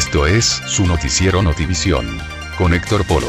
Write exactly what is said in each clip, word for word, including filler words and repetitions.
Esto es su noticiero Notivisión, con Héctor Polo.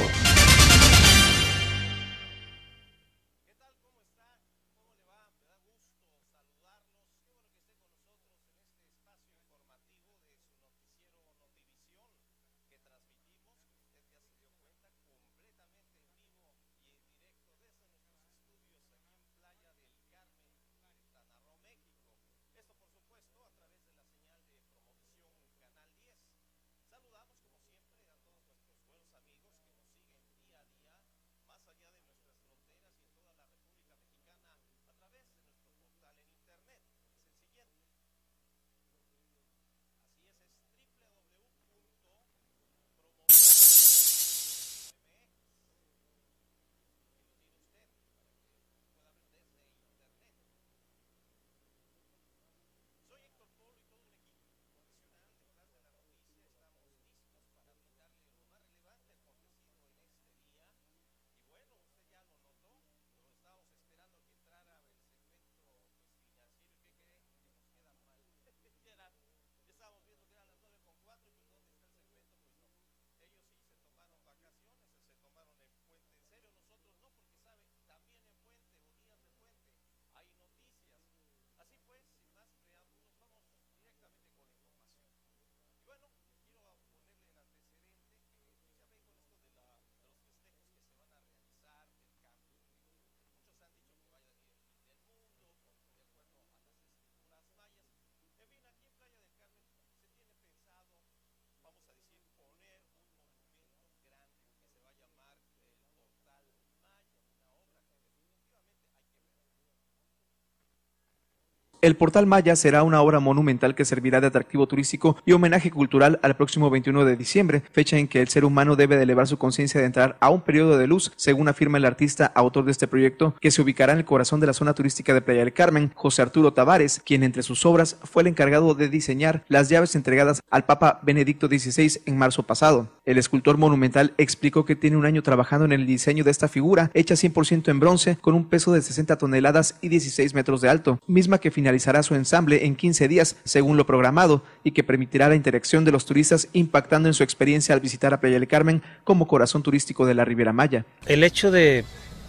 El Portal Maya será una obra monumental que servirá de atractivo turístico y homenaje cultural al próximo veintiuno de diciembre, fecha en que el ser humano debe de elevar su conciencia de entrar a un periodo de luz, según afirma el artista autor de este proyecto, que se ubicará en el corazón de la zona turística de Playa del Carmen, José Arturo Tavares, quien entre sus obras fue el encargado de diseñar las llaves entregadas al Papa Benedicto dieciséis en marzo pasado. El escultor monumental explicó que tiene un año trabajando en el diseño de esta figura, hecha cien por ciento en bronce, con un peso de sesenta toneladas y dieciséis metros de alto, misma que finalizará Realizará su ensamble en quince días, según lo programado, y que permitirá la interacción de los turistas, impactando en su experiencia al visitar a Playa del Carmen como corazón turístico de la Riviera Maya. El hecho de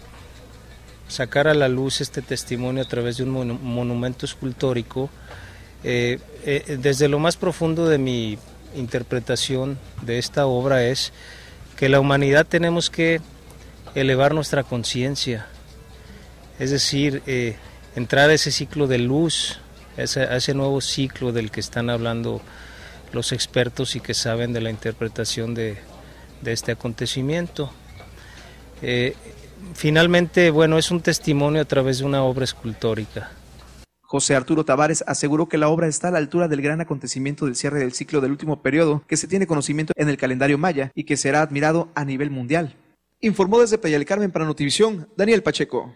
sacar a la luz este testimonio a través de un mon monumento escultórico, eh, eh, desde lo más profundo de mi interpretación de esta obra es que la humanidad tenemos que elevar nuestra conciencia, es decir, eh, entrar a ese ciclo de luz, a ese, a ese nuevo ciclo del que están hablando los expertos y que saben de la interpretación de, de este acontecimiento. Eh, finalmente, bueno, es un testimonio a través de una obra escultórica. José Arturo Tavares aseguró que la obra está a la altura del gran acontecimiento del cierre del ciclo del último periodo que se tiene conocimiento en el calendario maya y que será admirado a nivel mundial. Informó desde Playa del Carmen para Notivisión, Daniel Pacheco.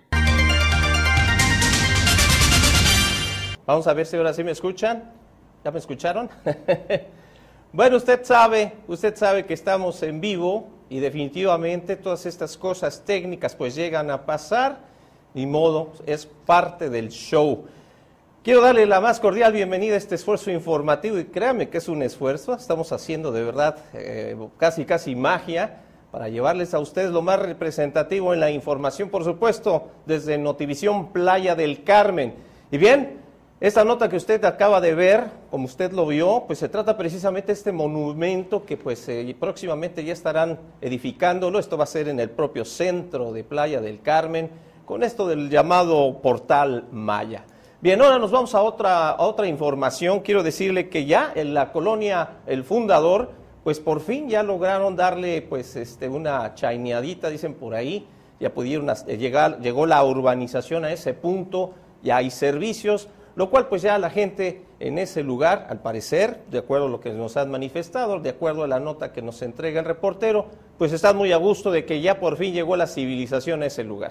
Vamos a ver si ahora sí me escuchan. ¿Ya me escucharon? Bueno, usted sabe, usted sabe que estamos en vivo y definitivamente todas estas cosas técnicas pues llegan a pasar, ni modo, es parte del show. Quiero darle la más cordial bienvenida a este esfuerzo informativo y créanme que es un esfuerzo, estamos haciendo de verdad eh, casi casi magia para llevarles a ustedes lo más representativo en la información, por supuesto, desde Notivisión Playa del Carmen. Y bien, esta nota que usted acaba de ver, como usted lo vio, pues se trata precisamente de este monumento que pues eh, próximamente ya estarán edificándolo. Esto va a ser en el propio centro de Playa del Carmen, con esto del llamado Portal Maya. Bien, ahora nos vamos a otra, a otra información. Quiero decirle que ya en la colonia El Fundador, pues por fin ya lograron darle pues este, una chaineadita, dicen por ahí, ya pudieron llegar, llegó la urbanización a ese punto, ya hay servicios, lo cual pues ya la gente en ese lugar, al parecer, de acuerdo a lo que nos han manifestado, de acuerdo a la nota que nos entrega el reportero, pues están muy a gusto de que ya por fin llegó la civilización a ese lugar.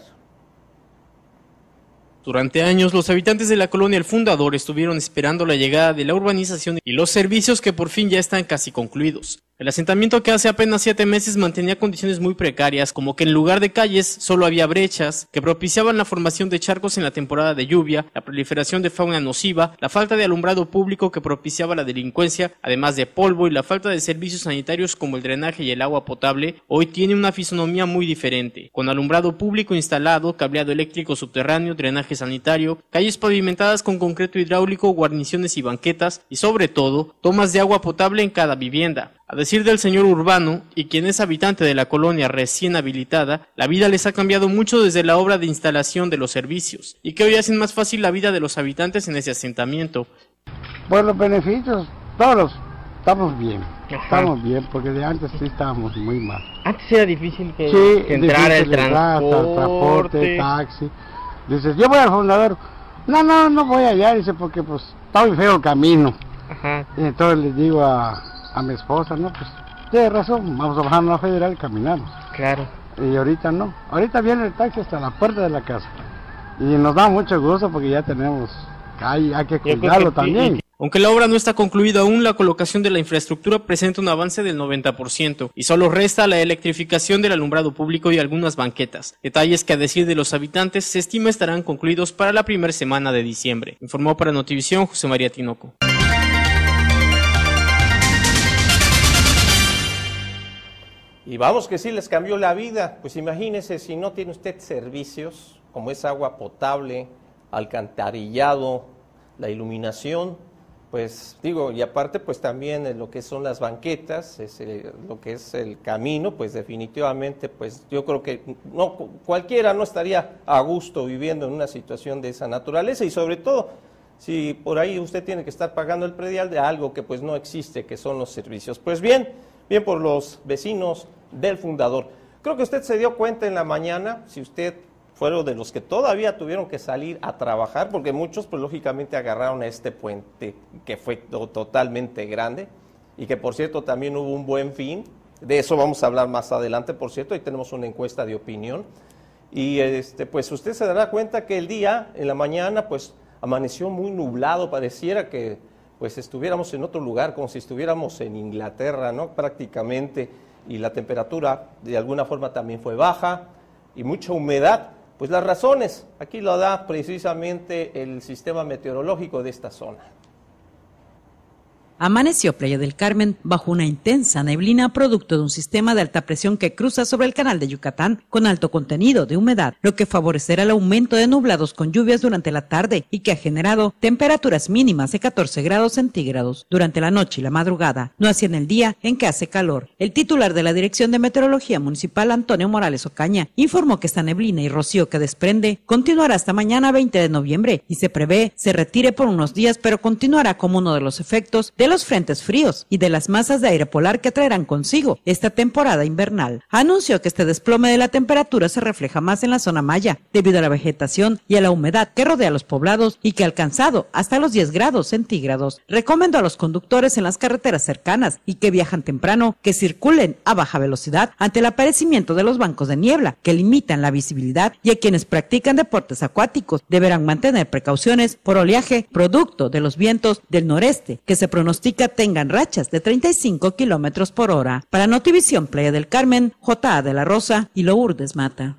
Durante años, los habitantes de la colonia El Fundador estuvieron esperando la llegada de la urbanización y los servicios que por fin ya están casi concluidos. El asentamiento, que hace apenas siete meses mantenía condiciones muy precarias, como que en lugar de calles solo había brechas que propiciaban la formación de charcos en la temporada de lluvia, la proliferación de fauna nociva, la falta de alumbrado público que propiciaba la delincuencia, además de polvo y la falta de servicios sanitarios como el drenaje y el agua potable, hoy tiene una fisonomía muy diferente, con alumbrado público instalado, cableado eléctrico subterráneo, drenaje sanitario, calles pavimentadas con concreto hidráulico, guarniciones y banquetas, y sobre todo, tomas de agua potable en cada vivienda. A decir del señor Urbano, y quien es habitante de la colonia recién habilitada, la vida les ha cambiado mucho desde la obra de instalación de los servicios, y que hoy hacen más fácil la vida de los habitantes en ese asentamiento. Pues los beneficios, todos, estamos bien, Ajá. estamos bien, porque de antes sí estábamos muy mal. Antes era difícil que, Sí, que entrara el difícil entrar, transporte. transporte, taxi. Dices, yo voy al fundador. No, no, no voy allá, dice, porque pues está muy feo el camino. Ajá. Y entonces les digo a, a mi esposa, no, pues, tiene razón, vamos a bajar a la federal y caminamos. Claro. Y ahorita no, ahorita viene el taxi hasta la puerta de la casa. Y nos da mucho gusto porque ya tenemos, hay, hay que cuidarlo también. Aunque la obra no está concluida aún, la colocación de la infraestructura presenta un avance del noventa por ciento y solo resta la electrificación del alumbrado público y algunas banquetas, detalles que, a decir de los habitantes, se estima estarán concluidos para la primera semana de diciembre. Informó para Notivisión José María Tinoco. Y vamos que sí les cambió la vida, pues imagínese si no tiene usted servicios como es agua potable, alcantarillado, la iluminación, pues digo, y aparte pues también en lo que son las banquetas, es el, lo que es el camino, pues definitivamente pues yo creo que no cualquiera no estaría a gusto viviendo en una situación de esa naturaleza, y sobre todo si por ahí usted tiene que estar pagando el predial de algo que pues no existe, que son los servicios. Pues bien, bien por los vecinos del fundador. Creo que usted se dio cuenta en la mañana, si usted fueron de los que todavía tuvieron que salir a trabajar, porque muchos pues lógicamente agarraron a este puente que fue to- totalmente grande, y que por cierto también hubo un buen fin, de eso vamos a hablar más adelante, por cierto, ahí tenemos una encuesta de opinión, y este pues usted se dará cuenta que el día, en la mañana, pues amaneció muy nublado, pareciera que pues estuviéramos en otro lugar, como si estuviéramos en Inglaterra, ¿no? Prácticamente, y la temperatura de alguna forma también fue baja, y mucha humedad. Pues las razones, aquí lo da precisamente el sistema meteorológico de esta zona. Amaneció Playa del Carmen bajo una intensa neblina producto de un sistema de alta presión que cruza sobre el canal de Yucatán con alto contenido de humedad, lo que favorecerá el aumento de nublados con lluvias durante la tarde y que ha generado temperaturas mínimas de catorce grados centígrados durante la noche y la madrugada, no así en el día en que hace calor. El titular de la Dirección de Meteorología Municipal, Antonio Morales Ocaña, informó que esta neblina y rocío que desprende continuará hasta mañana veinte de noviembre y se prevé se retire por unos días, pero continuará como uno de los efectos de de los frentes fríos y de las masas de aire polar que traerán consigo esta temporada invernal. Anunció que este desplome de la temperatura se refleja más en la zona maya, debido a la vegetación y a la humedad que rodea los poblados y que ha alcanzado hasta los diez grados centígrados. Recomendó a los conductores en las carreteras cercanas y que viajan temprano que circulen a baja velocidad ante el aparecimiento de los bancos de niebla que limitan la visibilidad, y a quienes practican deportes acuáticos deberán mantener precauciones por oleaje producto de los vientos del noreste que se pronostica tengan rachas de treinta y cinco kilómetros por hora. Para Notivisión Playa del Carmen, J A de la Rosa y Lourdes Mata.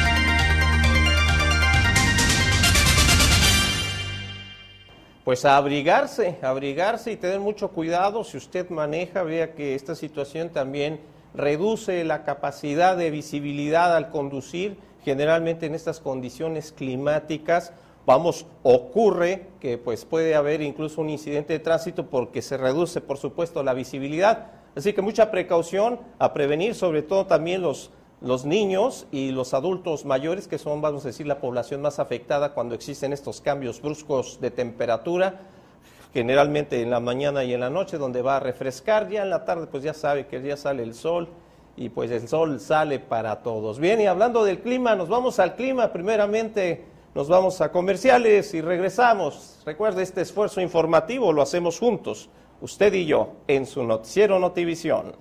Pues a abrigarse, a abrigarse y tener mucho cuidado. Si usted maneja, vea que esta situación también reduce la capacidad de visibilidad al conducir. Generalmente en estas condiciones climáticas, vamos, ocurre que pues puede haber incluso un incidente de tránsito porque se reduce, por supuesto, la visibilidad. Así que mucha precaución, a prevenir, sobre todo también los, los niños y los adultos mayores, que son, vamos a decir, la población más afectada cuando existen estos cambios bruscos de temperatura, generalmente en la mañana y en la noche, donde va a refrescar. Ya en la tarde, pues ya sabe que ya sale el sol, y pues el sol sale para todos. Bien, y hablando del clima, nos vamos al clima. Primeramente nos vamos a comerciales y regresamos. Recuerde, este esfuerzo informativo lo hacemos juntos, usted y yo, en su noticiero Notivisión.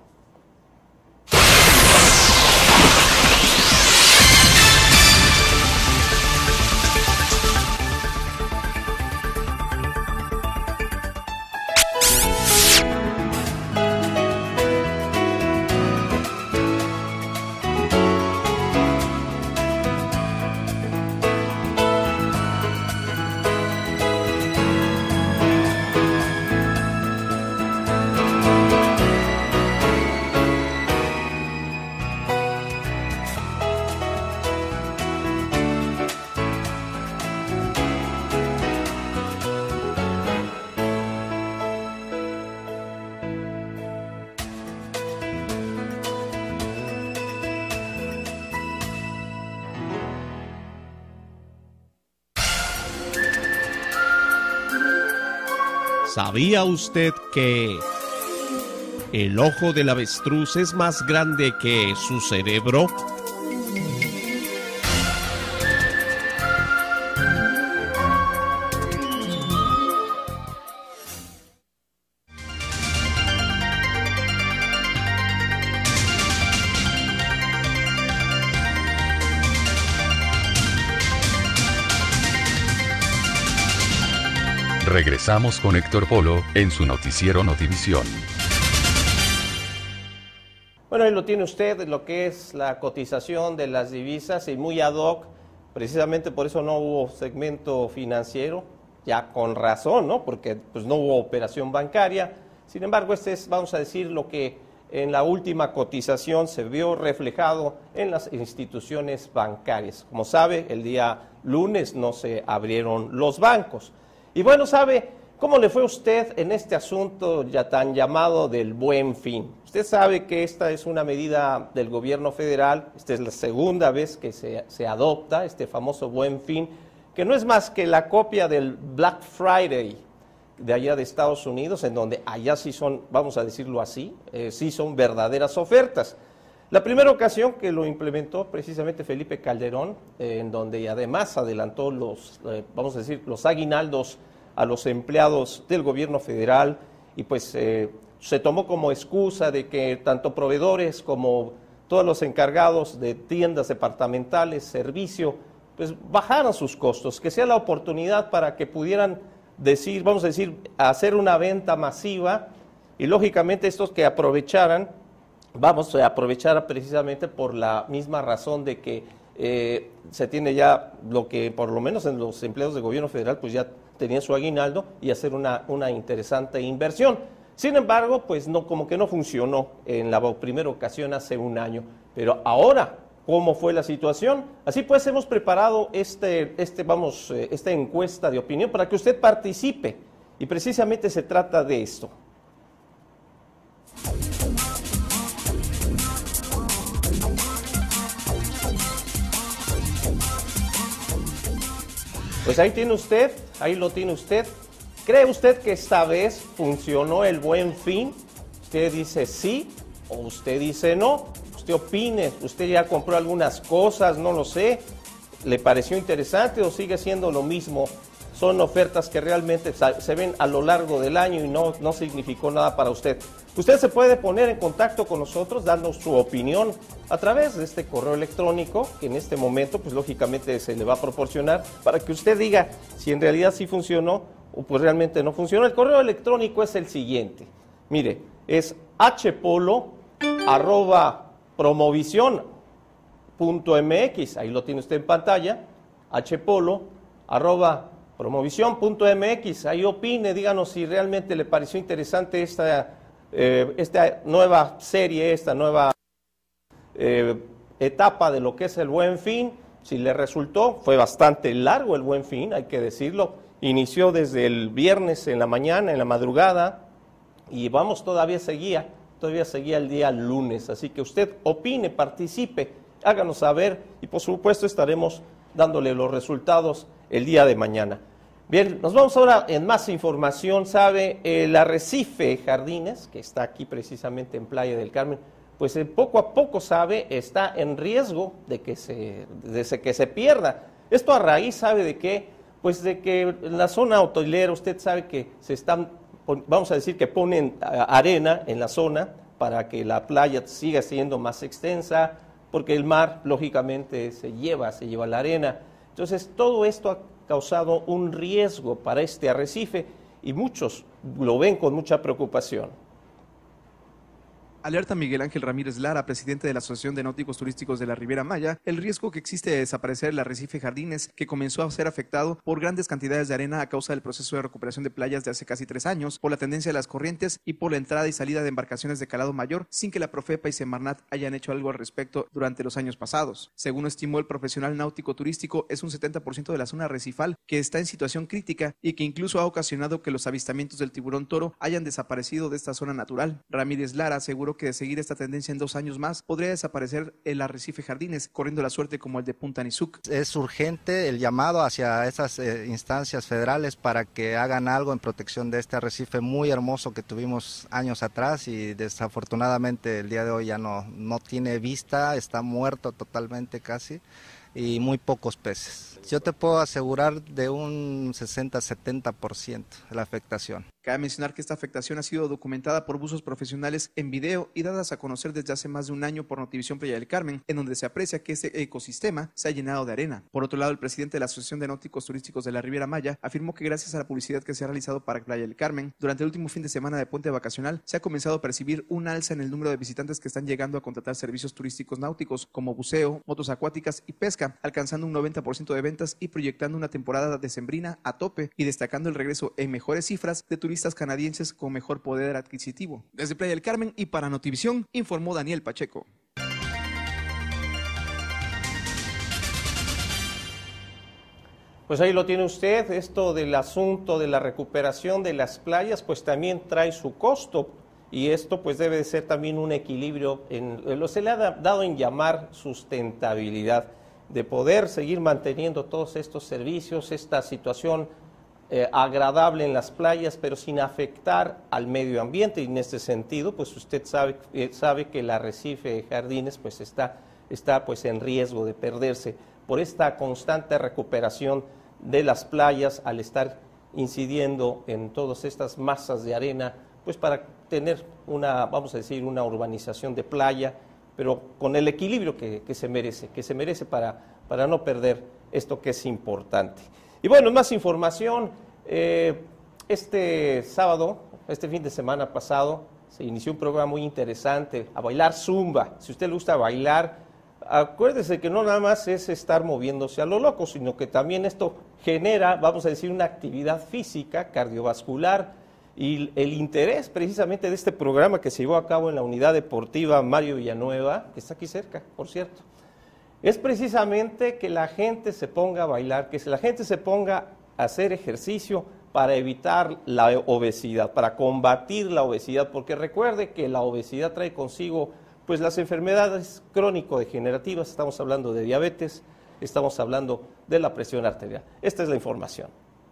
¿Sabía usted que el ojo del avestruz es más grande que su cerebro? Regresamos con Héctor Polo en su noticiero Notivisión. Bueno, ahí lo tiene usted, lo que es la cotización de las divisas y muy ad hoc, precisamente por eso no hubo segmento financiero, ya con razón, ¿no? Porque pues no hubo operación bancaria. Sin embargo, este es, vamos a decir, lo que en la última cotización se vio reflejado en las instituciones bancarias. Como sabe, el día lunes no se abrieron los bancos. Y bueno, ¿sabe cómo le fue a usted en este asunto ya tan llamado del Buen Fin? Usted sabe que esta es una medida del gobierno federal, esta es la segunda vez que se, se adopta este famoso Buen Fin, que no es más que la copia del Black Friday de allá de Estados Unidos, en donde allá sí son, vamos a decirlo así, eh, sí son verdaderas ofertas. La primera ocasión que lo implementó precisamente Felipe Calderón, eh, en donde además adelantó los, eh, vamos a decir, los aguinaldos a los empleados del gobierno federal y pues eh, se tomó como excusa de que tanto proveedores como todos los encargados de tiendas departamentales, servicio, pues bajaran sus costos, que sea la oportunidad para que pudieran decir, vamos a decir, hacer una venta masiva y lógicamente estos que aprovecharan, vamos a aprovechar precisamente por la misma razón de que eh, se tiene ya lo que por lo menos en los empleados del gobierno federal pues ya tenía su aguinaldo y hacer una, una interesante inversión. Sin embargo, pues no, como que no funcionó en la primera ocasión hace un año. Pero ahora, ¿cómo fue la situación? Así pues, hemos preparado este, este, vamos, eh, esta encuesta de opinión para que usted participe. Y precisamente se trata de esto. Pues ahí tiene usted, ahí lo tiene usted. ¿Cree usted que esta vez funcionó el Buen Fin? Usted dice sí o usted dice no. Usted opine, usted ya compró algunas cosas, no lo sé. ¿Le pareció interesante o sigue siendo lo mismo? Son ofertas que realmente se ven a lo largo del año y no, no significó nada para usted. Usted se puede poner en contacto con nosotros dando su opinión a través de este correo electrónico que en este momento pues lógicamente se le va a proporcionar para que usted diga si en realidad sí funcionó o pues realmente no funcionó. El correo electrónico es el siguiente, mire, es hpolo arroba promovisión punto mx, ahí lo tiene usted en pantalla, hpolo arroba promovisión punto mx, ahí opine, díganos si realmente le pareció interesante esta, eh, esta nueva serie, esta nueva eh, etapa de lo que es el Buen Fin, si le resultó, fue bastante largo el Buen Fin, hay que decirlo, inició desde el viernes en la mañana, en la madrugada, y vamos, todavía seguía, todavía seguía el día lunes, así que usted opine, participe, háganos saber, y por supuesto estaremos dándole los resultados el día de mañana. Bien, nos vamos ahora en más información. Sabe, el arrecife Jardines, que está aquí precisamente en Playa del Carmen, pues eh, poco a poco, sabe, está en riesgo de que se, de que se pierda. Esto a raíz, ¿sabe de qué? Pues de que en la zona hotelera, usted sabe que se están, vamos a decir que ponen arena en la zona para que la playa siga siendo más extensa, porque el mar, lógicamente, se lleva, se lleva la arena. Entonces, todo esto ha causado un riesgo para este arrecife y muchos lo ven con mucha preocupación. Alerta Miguel Ángel Ramírez Lara, presidente de la Asociación de Náuticos Turísticos de la Riviera Maya, el riesgo que existe de desaparecer el arrecife Jardines, que comenzó a ser afectado por grandes cantidades de arena a causa del proceso de recuperación de playas de hace casi tres años, por la tendencia de las corrientes y por la entrada y salida de embarcaciones de calado mayor, sin que la Profepa y Semarnat hayan hecho algo al respecto durante los años pasados. Según estimó el profesional náutico turístico, es un setenta por ciento de la zona arrecifal que está en situación crítica y que incluso ha ocasionado que los avistamientos del tiburón toro hayan desaparecido de esta zona natural. Ramírez Lara aseguró que de seguir esta tendencia en dos años más, podría desaparecer el arrecife Jardines, corriendo la suerte como el de Punta Nizuc. Es urgente el llamado hacia esas eh, instancias federales para que hagan algo en protección de este arrecife muy hermoso que tuvimos años atrás y desafortunadamente el día de hoy ya no, no tiene vista, está muerto totalmente casi y muy pocos peces. Yo te puedo asegurar de un sesenta a setenta por ciento de la afectación. Cabe mencionar que esta afectación ha sido documentada por buzos profesionales en video y dadas a conocer desde hace más de un año por Notivisión Playa del Carmen, en donde se aprecia que este ecosistema se ha llenado de arena. Por otro lado, el presidente de la Asociación de Náuticos Turísticos de la Riviera Maya afirmó que gracias a la publicidad que se ha realizado para Playa del Carmen, durante el último fin de semana de puente vacacional, se ha comenzado a percibir un alza en el número de visitantes que están llegando a contratar servicios turísticos náuticos como buceo, motos acuáticas y pesca, alcanzando un noventa por ciento de ventas y proyectando una temporada decembrina a tope y destacando el regreso en mejores cifras de turistas canadienses con mejor poder adquisitivo. Desde Playa del Carmen y para Notivisión, informó Daniel Pacheco. Pues ahí lo tiene usted, esto del asunto de la recuperación de las playas, pues también trae su costo y esto pues debe de ser también un equilibrio, en lo se le ha dado en llamar sustentabilidad, de poder seguir manteniendo todos estos servicios, esta situación Eh, agradable en las playas, pero sin afectar al medio ambiente. Y en este sentido, pues usted sabe, eh, sabe que el arrecife de Jardines pues está, está pues en riesgo de perderse por esta constante recuperación de las playas al estar incidiendo en todas estas masas de arena, pues para tener una, vamos a decir, una urbanización de playa, pero con el equilibrio que, que se merece, que se merece para, para no perder esto que es importante. Y bueno, más información, eh, este sábado, este fin de semana pasado, se inició un programa muy interesante, a bailar zumba. Si usted le gusta bailar, acuérdese que no nada más es estar moviéndose a lo loco, sino que también esto genera, vamos a decir, una actividad física, cardiovascular, y el interés precisamente de este programa que se llevó a cabo en la Unidad Deportiva Mario Villanueva, que está aquí cerca, por cierto, es precisamente que la gente se ponga a bailar, que la gente se ponga a hacer ejercicio para evitar la obesidad, para combatir la obesidad, porque recuerde que la obesidad trae consigo pues las enfermedades crónico-degenerativas, estamos hablando de diabetes, estamos hablando de la presión arterial. Esta es la información.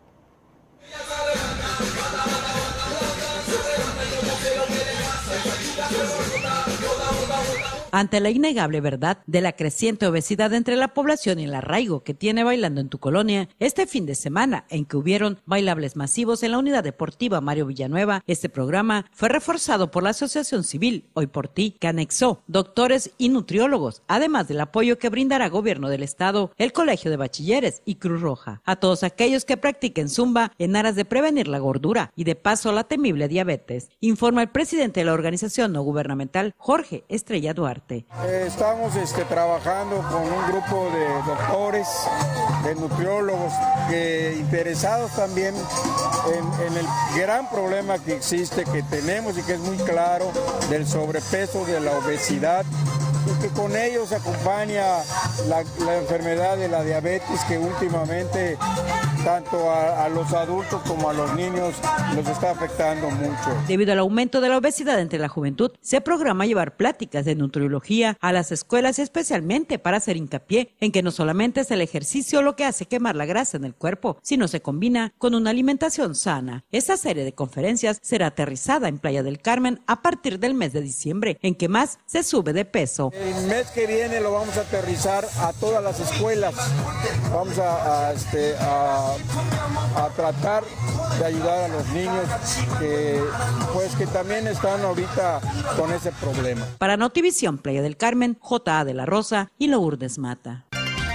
Ante la innegable verdad de la creciente obesidad entre la población y el arraigo que tiene Bailando en tu Colonia, este fin de semana en que hubieron bailables masivos en la Unidad Deportiva Mario Villanueva, este programa fue reforzado por la Asociación Civil Hoy por Ti, que anexó doctores y nutriólogos, además del apoyo que brindará Gobierno del Estado, el Colegio de Bachilleres y Cruz Roja, a todos aquellos que practiquen zumba en aras de prevenir la gordura y de paso la temible diabetes, informa el presidente de la organización no gubernamental, Jorge Estrella Duarte. Eh, estamos este, trabajando con un grupo de doctores, de nutriólogos, que, interesados también en, en el gran problema que existe, que tenemos y que es muy claro, del sobrepeso, de la obesidad, y que con ellos acompaña la, la enfermedad de la diabetes, que últimamente tanto a, a los adultos como a los niños los está afectando mucho. Debido al aumento de la obesidad entre la juventud, se programa llevar pláticas de nutriología a las escuelas, especialmente para hacer hincapié en que no solamente es el ejercicio lo que hace quemar la grasa en el cuerpo, sino se combina con una alimentación sana. Esta serie de conferencias será aterrizada en Playa del Carmen a partir del mes de diciembre, en que más se sube de peso. El mes que viene lo vamos a aterrizar a todas las escuelas. Vamos a, a, este, a, a tratar de ayudar a los niños que, pues, que también están ahorita con ese problema. Para Notivisión Playa del Carmen, J A de la Rosa y Lourdes Mata.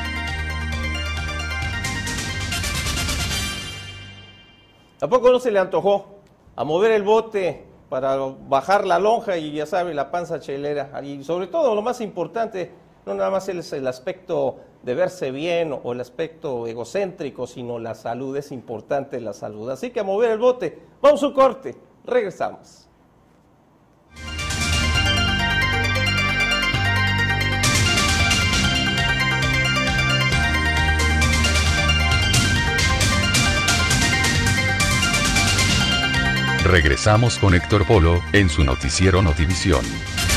¿Tampoco no se le antojó a mover el bote para bajar la lonja y ya sabe, la panza chelera? Y sobre todo, lo más importante, no nada más es el aspecto de verse bien o el aspecto egocéntrico, sino la salud, es importante la salud. Así que a mover el bote, vamos a un corte, regresamos. Regresamos con Héctor Polo en su noticiero Notivisión.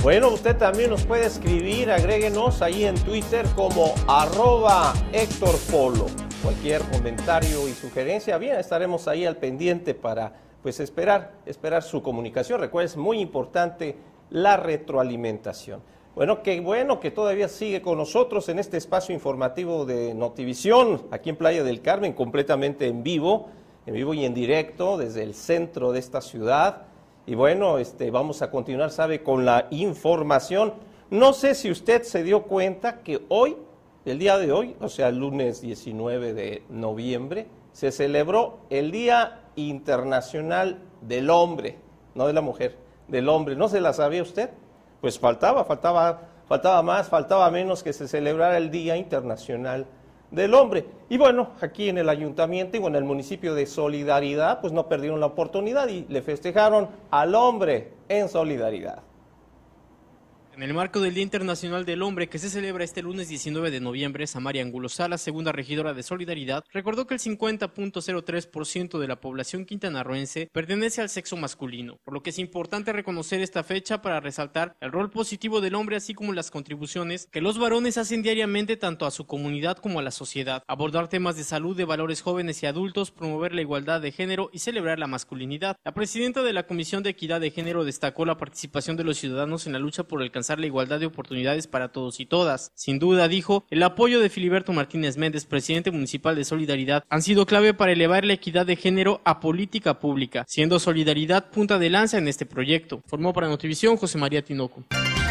Bueno, usted también nos puede escribir, agréguenos ahí en Twitter como arroba Héctor Polo. Cualquier comentario y sugerencia, bien, estaremos ahí al pendiente para pues esperar, esperar su comunicación. Recuerden, es muy importante la retroalimentación. Bueno, qué bueno que todavía sigue con nosotros en este espacio informativo de Notivisión, aquí en Playa del Carmen, completamente en vivo, en vivo y en directo desde el centro de esta ciudad. Y bueno, este, vamos a continuar, sabe, con la información. No sé si usted se dio cuenta que hoy, el día de hoy, o sea, el lunes diecinueve de noviembre, se celebró el Día Internacional del Hombre, no de la mujer, del hombre. ¿No se la sabía usted? Pues faltaba, faltaba, faltaba más, faltaba menos que se celebrara el Día Internacional del Hombre. Y bueno, aquí en el ayuntamiento y en el municipio de Solidaridad, pues no perdieron la oportunidad y le festejaron al hombre en solidaridad. En el marco del Día Internacional del Hombre, que se celebra este lunes diecinueve de noviembre, Samaria Angulo Salas, segunda regidora de Solidaridad, recordó que el cincuenta punto cero tres por ciento de la población quintanarroense pertenece al sexo masculino, por lo que es importante reconocer esta fecha para resaltar el rol positivo del hombre, así como las contribuciones que los varones hacen diariamente tanto a su comunidad como a la sociedad, abordar temas de salud de valores jóvenes y adultos, promover la igualdad de género y celebrar la masculinidad. La presidenta de la Comisión de Equidad de Género destacó la participación de los ciudadanos en la lucha por alcanzar la igualdad de oportunidades para todos y todas. Sin duda, dijo, el apoyo de Filiberto Martínez Méndez, presidente municipal de Solidaridad, han sido clave para elevar la equidad de género a política pública, siendo Solidaridad punta de lanza en este proyecto. Formó para Notivisión José María Tinoco.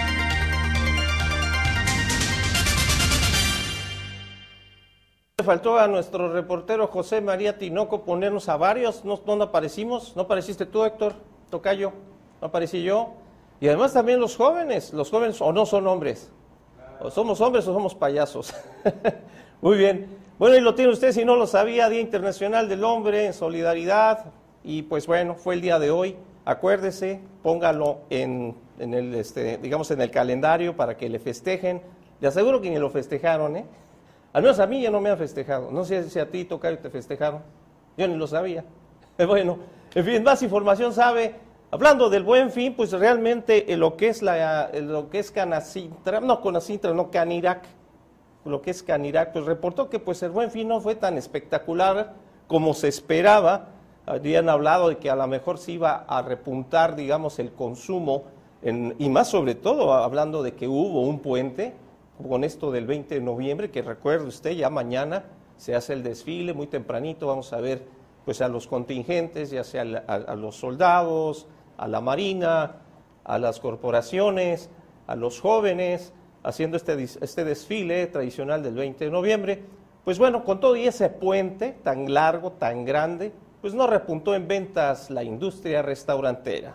Le faltó a nuestro reportero José María Tinoco ponernos a varios. ¿No, no aparecimos? ¿No apareciste tú, Héctor Tocayo? ¿No aparecí yo? Y además también los jóvenes, los jóvenes o no son hombres, o somos hombres o somos payasos. Muy bien, bueno, y lo tiene usted, si no lo sabía, Día Internacional del Hombre en Solidaridad, y pues bueno, fue el día de hoy, acuérdese, póngalo en, en el, este, digamos, en el calendario para que le festejen. Le aseguro que ni lo festejaron, ¿eh? Al menos a mí ya no me han festejado, no sé si a ti, Tocayo, te festejaron, yo ni lo sabía. Bueno, en fin, más información sabe. Hablando del Buen Fin, pues realmente lo que es la, lo que es Canacintra, no Canacintra, no Canirac, lo que es Canirac, pues reportó que pues el Buen Fin no fue tan espectacular como se esperaba. Habían hablado de que a lo mejor se iba a repuntar, digamos, el consumo, en, y más sobre todo hablando de que hubo un puente, con esto del veinte de noviembre, que recuerde usted, ya mañana se hace el desfile, muy tempranito, vamos a ver pues a los contingentes, ya sea a, a, a los soldados, a la Marina, a las corporaciones, a los jóvenes, haciendo este, este desfile tradicional del veinte de noviembre. Pues bueno, con todo y ese puente tan largo, tan grande, pues no repuntó en ventas la industria restaurantera.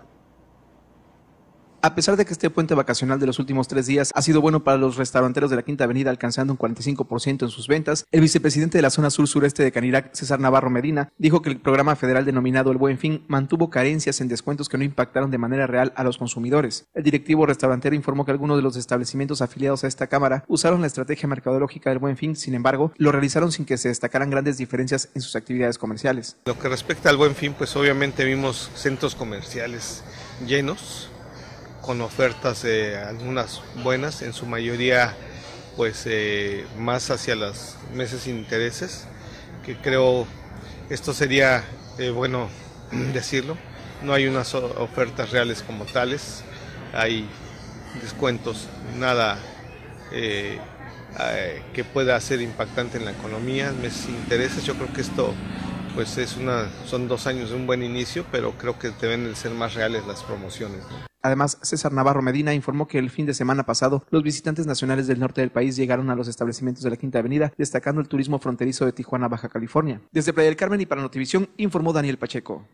A pesar de que este puente vacacional de los últimos tres días ha sido bueno para los restauranteros de la Quinta Avenida, alcanzando un cuarenta y cinco por ciento en sus ventas, el vicepresidente de la zona sur-sureste de Canirac, César Navarro Medina, dijo que el programa federal denominado El Buen Fin mantuvo carencias en descuentos que no impactaron de manera real a los consumidores. El directivo restaurantero informó que algunos de los establecimientos afiliados a esta cámara usaron la estrategia mercadológica del Buen Fin, sin embargo, lo realizaron sin que se destacaran grandes diferencias en sus actividades comerciales. Lo que respecta al Buen Fin, pues obviamente vimos centros comerciales llenos, con ofertas, eh, algunas buenas, en su mayoría pues eh, más hacia los meses sin intereses, que creo esto sería eh, bueno decirlo. No hay unas ofertas reales como tales, hay descuentos, nada eh, eh, que pueda ser impactante en la economía, meses sin intereses. Yo creo que esto pues es una, son dos años de un buen inicio, pero creo que deben de ser más reales las promociones, ¿no? Además, César Navarro Medina informó que el fin de semana pasado los visitantes nacionales del norte del país llegaron a los establecimientos de la Quinta Avenida, destacando el turismo fronterizo de Tijuana, Baja California. Desde Playa del Carmen y para Notivisión, informó Daniel Pacheco.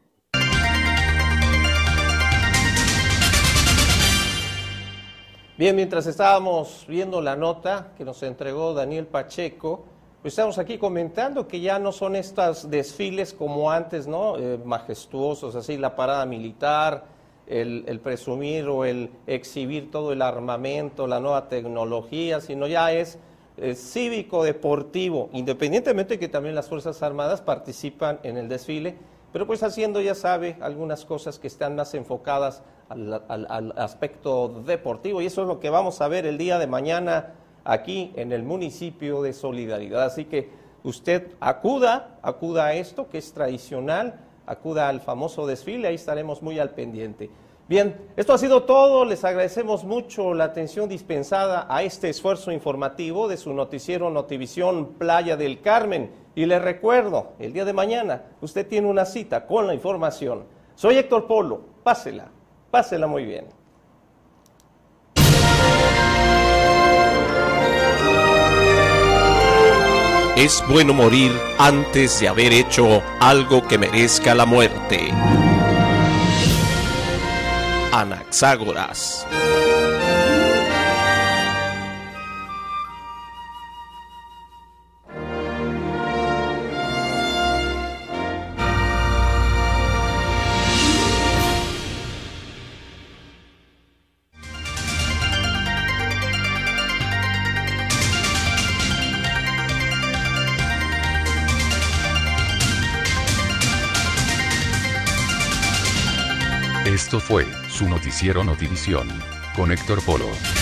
Bien, mientras estábamos viendo la nota que nos entregó Daniel Pacheco, pues estamos aquí comentando que ya no son estos desfiles como antes, ¿no? Eh, majestuosos, así la parada militar, El, el presumir o el exhibir todo el armamento, la nueva tecnología, sino ya es eh, cívico-deportivo, independientemente de que también las Fuerzas Armadas participan en el desfile, pero pues haciendo, ya sabe, algunas cosas que están más enfocadas al, al, al aspecto deportivo, y eso es lo que vamos a ver el día de mañana aquí en el municipio de Solidaridad. Así que usted acuda, acuda a esto que es tradicional, acuda al famoso desfile, ahí estaremos muy al pendiente. Bien, esto ha sido todo, les agradecemos mucho la atención dispensada a este esfuerzo informativo de su noticiero Notivisión Playa del Carmen, y les recuerdo, el día de mañana usted tiene una cita con la información. Soy Héctor Polo, pásela, pásela muy bien. Es bueno morir antes de haber hecho algo que merezca la muerte. Anaxágoras. Esto fue su noticiero Notivisión, con Héctor Polo.